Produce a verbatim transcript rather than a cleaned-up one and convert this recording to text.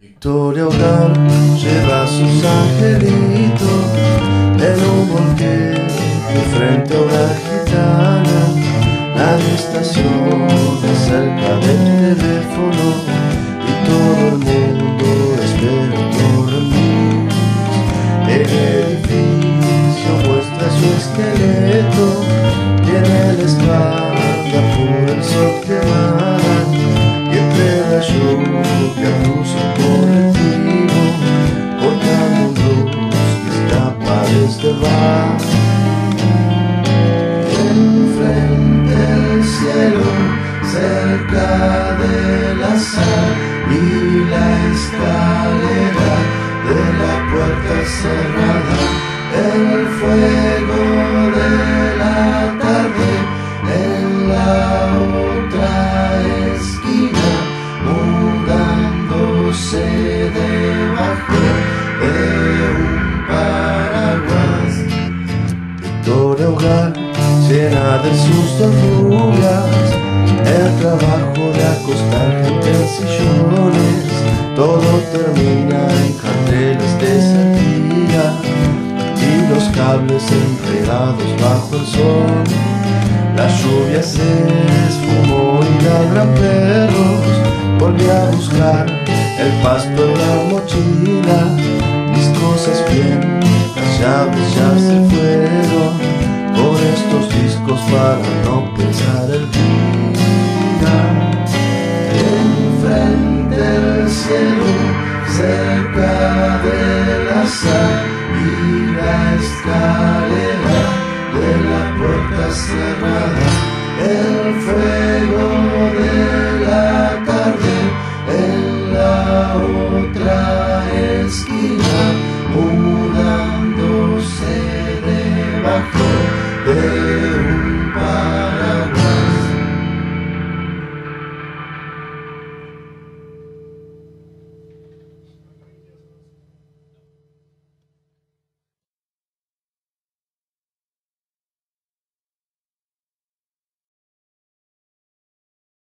Victoria Hogar lleva sus angelitos en un volquete frente a una gitana. Nadie estaciona cerca del teléfono y todo el mundo espera por mí. El edificio muestra su esqueleto, tiene la espalda por el sol quemada y entre la lluvia cruza un colectivo cortando un blues que escapa desde el bar. Enfrente del cielo, cerca de la sal y la escalera de la puerta cerrada, el fuego de la tarde en la otra esquina, mudándose debajo de un paraguas. Victoria Hogar llena de sus tortugas, el trabajo de acostar gente en sillones, todo termina en carteles de salida y los cables enredados bajo el sol. La lluvia se esfumó y ladran perros. Volví a buscar el pasto en la mochila, mis cosas bien, las llaves ya se fueron. Con estos discos para no pensar el día. Enfrente del cielo, cerca de la sal y la escalera de la puerta cerrada, el fuego de la tarde en la otra esquina, mudándose debajo